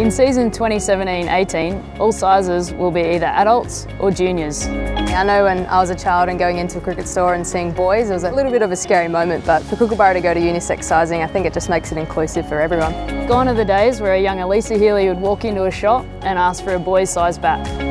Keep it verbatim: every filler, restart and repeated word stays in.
In season twenty seventeen eighteen, all sizes will be either adults or juniors. I know when I was a child and going into a cricket store and seeing boys, it was a little bit of a scary moment, but for Kookaburra to go to unisex sizing, I think it just makes it inclusive for everyone. Gone are the days where a young Elisa Healy would walk into a shop and ask for a boy's size bat.